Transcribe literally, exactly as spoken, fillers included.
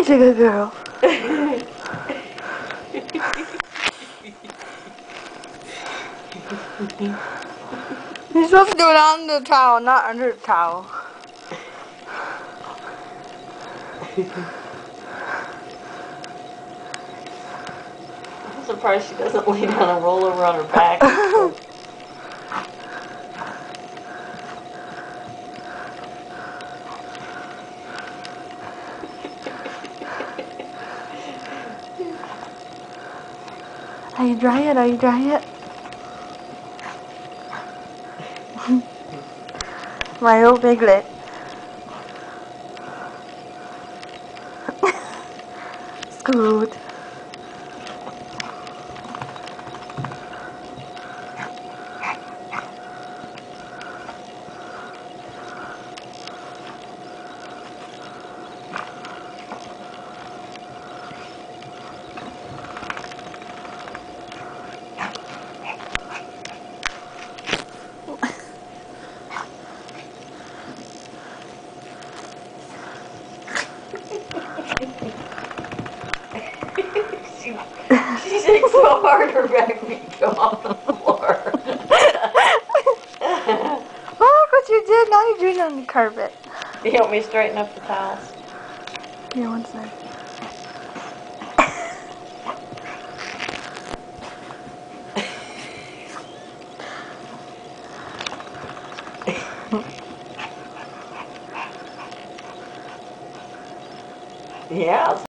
such a good girl. You're supposed to do it on the towel, not under the towel. I'm surprised she doesn't lay down and roll over on her back. Are you dry it? Are you dry it? My little piglet. Scoot. she, she shakes so hard her back feet go off the floor. Oh, look what you did. Now you're doing it on the carpet. Do you want me to straighten up the towels? Here, one side. Yeah.